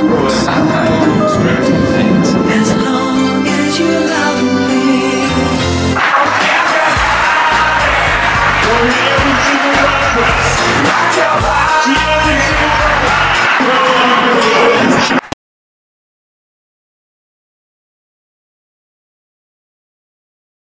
Scripted things. As long as you love me. Rock your body.